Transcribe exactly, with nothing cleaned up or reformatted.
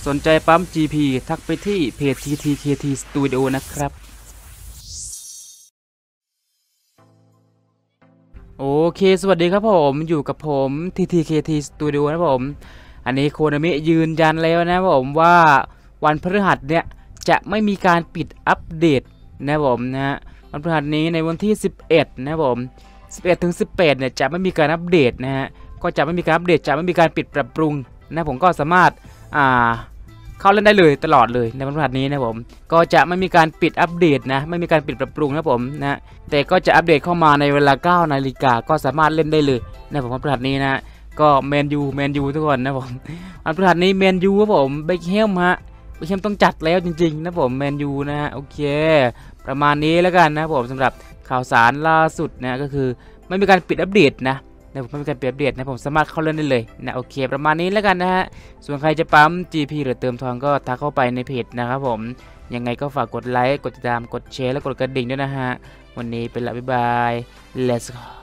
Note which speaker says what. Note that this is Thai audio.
Speaker 1: สนใจปั๊ม จี พี ทักไปที่เพจ ที ที เค ที Studio นะครับโอเคสวัสดีครับผมอยู่กับผม ที ที เค ที Studio นะผมอันนี้โคนามิยืนยันแล้วนะผมว่าวันพฤหัสเนี่ยจะไม่มีการปิดอัปเดตนะผมนะวันพฤหัสนี้ในวันที่สิบเอ็ดนะผมสิบเอ็ดถึงสิบแปดเนี่ยจะไม่มีการอัปเดตนะฮะก็จะไม่มีการอัปเดตจะไม่มีการปิดปรับปรุงนะผมก็สามารถอ่าเข้าเล่นได้เลยตลอดเลยในวันพฤหัสนี้นะผมก็จะไม่มีการปิดอัปเดตนะไม่มีการปิดปรับปรุงนะผมนะแต่ก็จะอัปเดตเข้ามาในเวลาเก้านาฬิกาก็สามารถเล่นได้เลยนะผมวันพฤหัสนี้นะก็แมนยูแมนยูทุกคนนะผมวันพฤหัสนี้แมนยูครับผมเบคแฮมฮะเบคแฮมต้องจัดแล้วจริงๆนะผมแมนยูนะฮะโอเคประมาณนี้แล้วกันนะผมสำหรับข่าวสารล่าสุดนะก็คือไม่มีการปิดอัปเดตนะนะผมไม่มีการเปลี่ยนอัปเดตนะผมสามารถเข้าเล่นได้เลยนะโอเคประมาณนี้แล้วกันนะฮะส่วนใครจะปั๊ม จี พี หรือเติมทองก็ทักเข้าไปในเพจนะครับผมยังไงก็ฝากกดไลค์กดติดตามกดแชร์และกดกระดิ่งด้วยนะฮะวันนี้เป็นละบ๊ายบาย let's go